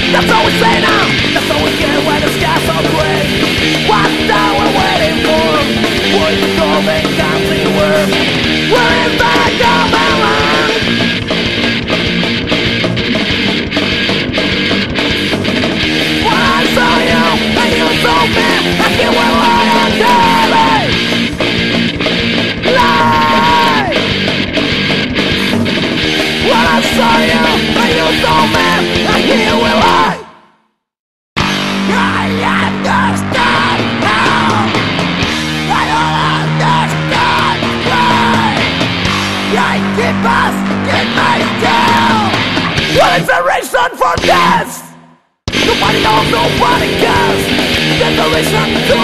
That's all we say now, that's all we get when the sky's so gray. What are we waiting for? Would the golden country work? Where is the golden land? When I saw you, and you told me that you were lying daily. Lie! When I saw you, and you told me that you were lying. I understand now. I understand why. I keep us in my tail. What is the reason for this? Nobody knows, nobody cares. There's a reason to